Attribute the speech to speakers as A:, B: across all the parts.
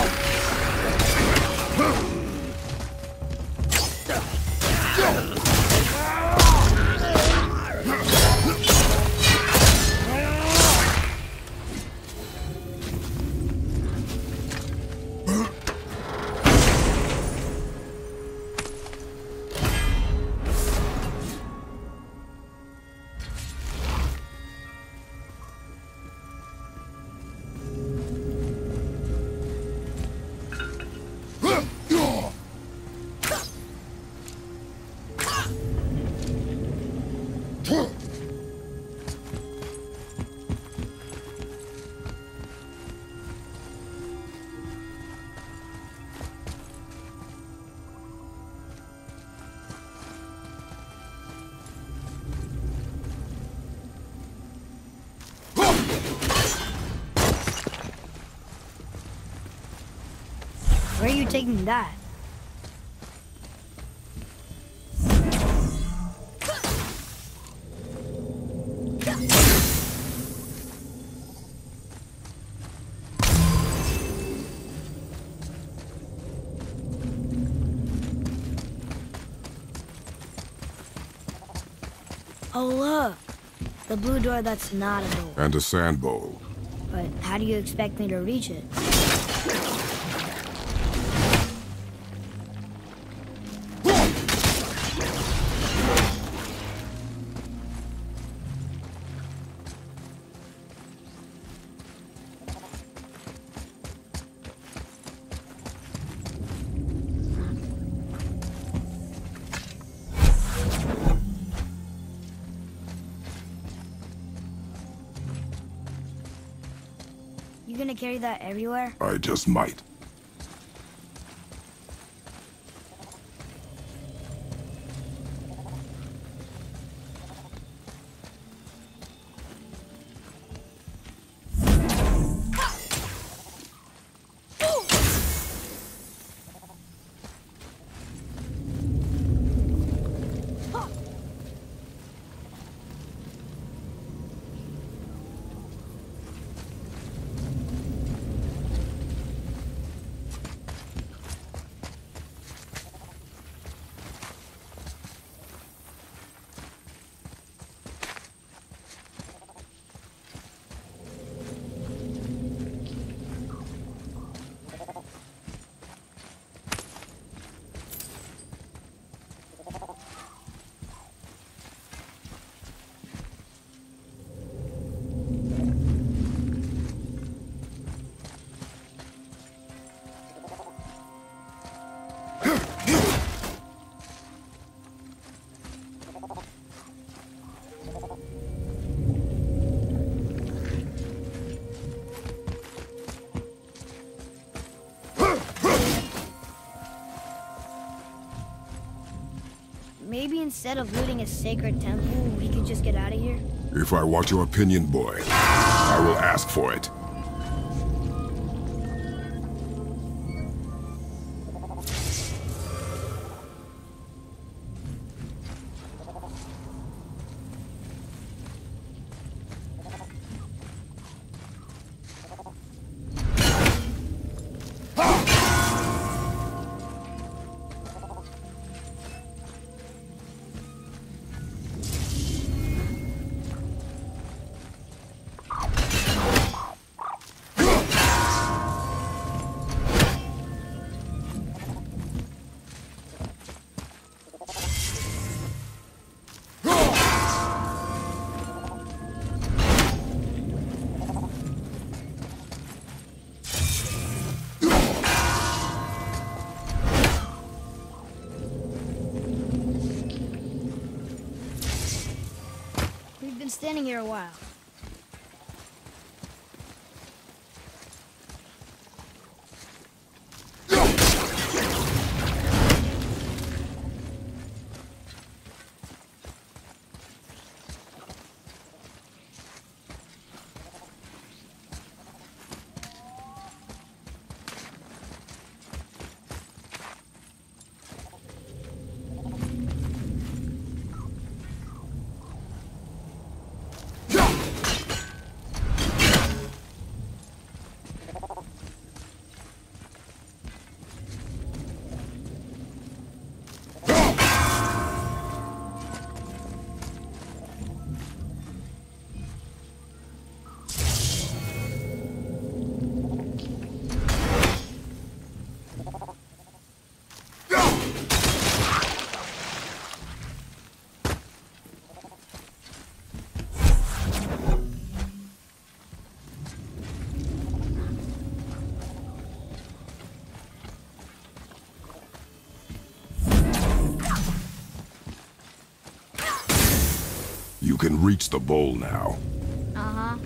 A: Where are you taking that? Oh, look. The blue door that's not a door.
B: And a sand bowl.
A: But how do you expect me to reach it? You gonna carry that everywhere?
B: I just might.
A: Maybe instead of looting a sacred temple, we could just get out of here?
B: If I want your opinion, boy, I will ask for it.
A: We've been standing here a while.
B: Yeah! You can reach the bowl now.
A: Uh-huh.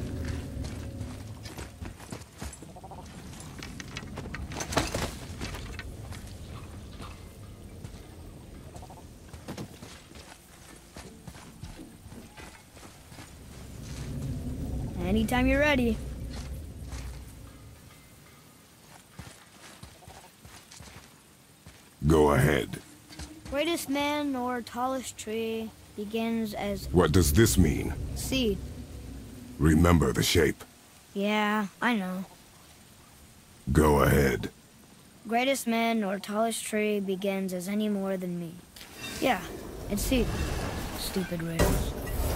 A: Anytime you're ready.
B: Go ahead.
A: Greatest man or tallest tree begins as
B: What does this mean?
A: seed.
B: Remember the shape.
A: Yeah, I know.
B: Go ahead.
A: Greatest man or tallest tree begins as any more than me. Yeah, it's seed. Stupid riddles.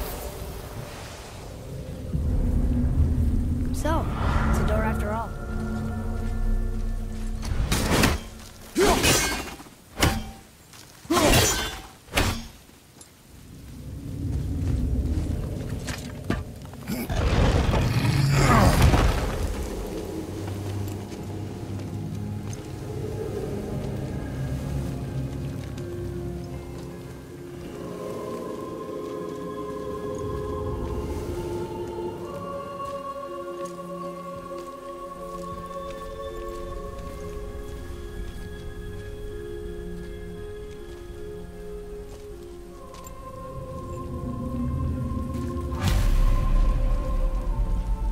A: So, it's a door after all.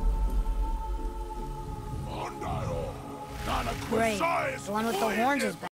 A: Great. The one with the horns is back.